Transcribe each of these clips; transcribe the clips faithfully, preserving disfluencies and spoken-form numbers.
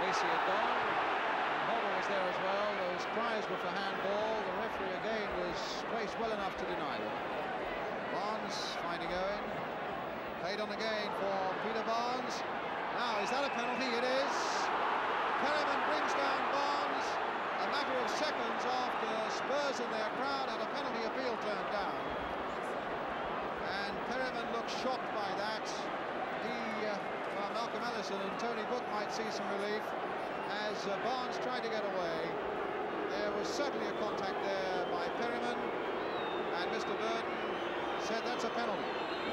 Lacey had gone. Hoddle was there as well. Those cries were for handball. The referee again was placed well enough to deny them. Barnes finding Owen. Played on again for Peter Barnes. Now, is that a penalty? It is. Perryman brings down Barnes a matter of seconds after Spurs in their crowd had a penalty appeal turned down. And Perryman looks shocked by that. He, uh, well, Malcolm Ellison and Tony Book might see some relief as uh, Barnes tried to get away. There was certainly a contact there by Perryman, and Mister Burton said that's a penalty.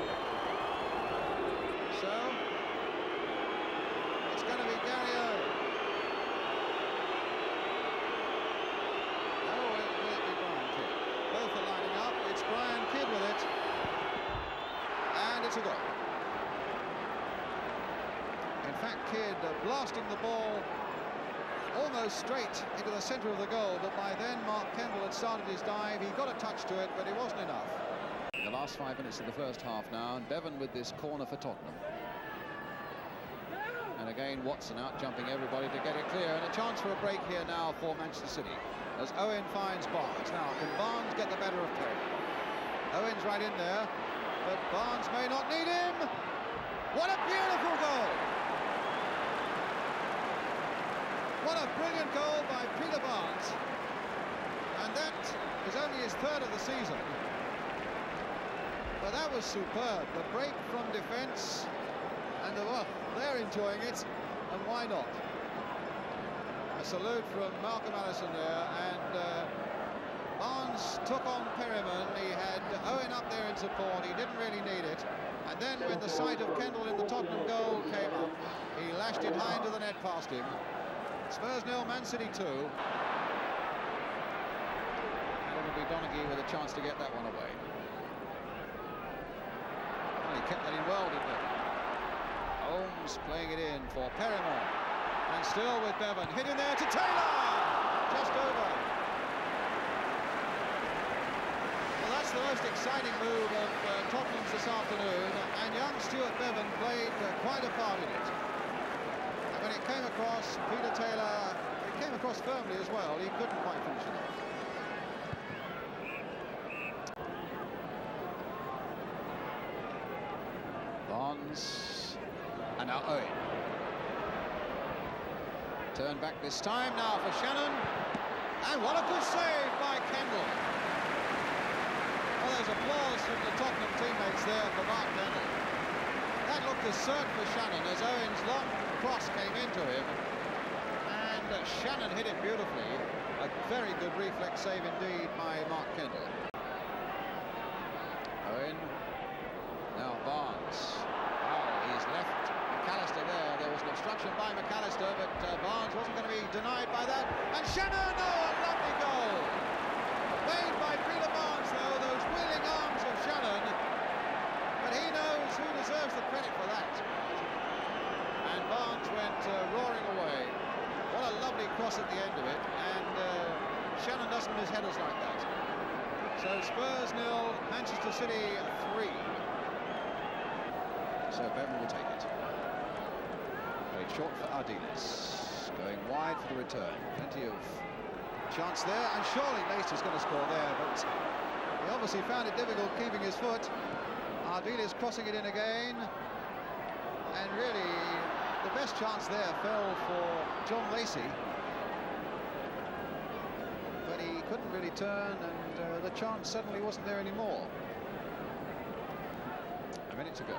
So, it's going to be Gary Owen. Oh, it will be Brian Kidd. Both are lining up. It's Brian Kidd with it. And it's a goal. In fact, Kidd uh, blasting the ball almost straight into the centre of the goal, but by then Mark Kendall had started his dive. He got a touch to it, but it wasn't enough. The last five minutes of the first half now, and Bevan with this corner for Tottenham. And again, Watson out jumping everybody to get it clear, and a chance for a break here now for Manchester City as Owen finds Barnes. Now, can Barnes get the better of Perry? Owen's right in there, but Barnes may not need him. What a beautiful goal! What a brilliant goal by Peter Barnes, and that is only his third of the season. But that was superb. The break from defence, and the, well, they're enjoying it, and why not? A salute from Malcolm Ellison there, and uh, Barnes took on Perryman. He had Owen up there in support. He didn't really need it, and then when the sight of Kendall in the Tottenham goal came up, he lashed it high into the net past him. Spurs nil, Man City two. And it'll be Donaghy with a chance to get that one away. Well, he kept that in well, didn't he? Holmes playing it in for Perryman. And still with Bevan. Hit in there to Taylor! Just over. Well, that's the most exciting move of uh, Tottenham's this afternoon. And young Stuart Bevan played uh, quite a part in it. When it came across, Peter Taylor, it came across firmly as well. He couldn't quite finish it off. Barnes, and now Owen. Turn back this time now for Shannon. And what a good save by Kendall. Well, there's applause from the Tottenham teammates there for Mark Kendall. That looked as cert for Shannon as Owen's long cross came into him, and uh, Shannon hit it beautifully. A very good reflex save indeed by Mark Kendall. Owen, now Barnes. Wow, he's left McAllister there. There was an obstruction by McAllister, but uh, Barnes wasn't going to be denied by that. And Shannon, oh, a lovely goal! Made by Peter Barnes, though, those wheeling arms of Shannon. But he knows who deserves the credit for that. And Barnes went uh, roaring away. What a lovely cross at the end of it. And uh, Shannon doesn't miss headers like that. So Spurs nil, Manchester City three. So Bevan will take it. Played short for Ardiles. Going wide for the return. Plenty of chance there. And surely Leicester's going to score there. But he obviously found it difficult keeping his foot. Ardiles crossing it in again, and really the best chance there fell for John Lacey, but he couldn't really turn, and uh, the chance suddenly wasn't there anymore. A minute to go.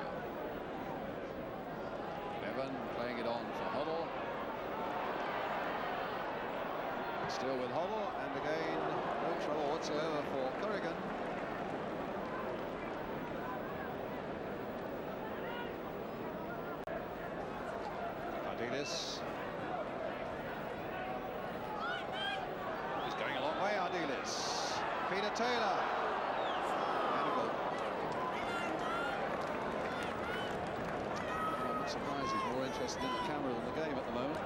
Bevan playing it on for Hoddle. Still with Hoddle, and again no trouble whatsoever for Corrigan. Ardiles. He's going a long way, Ardiles. Peter Taylor. And a goal. Well, I'm not surprised he's more interested in the camera than the game at the moment.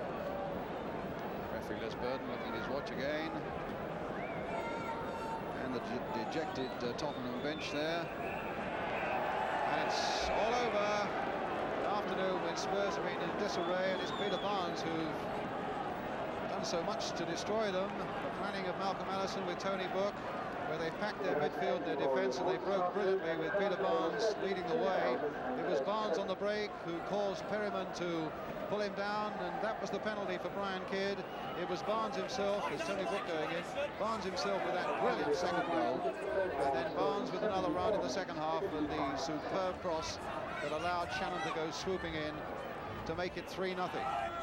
Referee Les Burton looking at his watch again. And the de dejected uh, Tottenham bench there. And it's all over. An afternoon when Spurs have been in disarray, and it's Peter Barnes who've done so much to destroy them. The planning of Malcolm Allison with Tony Book, where they packed their midfield and their defence, and they broke brilliantly with Peter Barnes leading the way. It was Barnes on the break who caused Perryman to pull him down, and that was the penalty for Brian Kidd. It was Barnes himself, with Tony Book going in, Barnes himself with that brilliant second goal, and then Barnes with another run in the second half, and the superb cross that allowed Shannon to go swooping in to make it three nothing.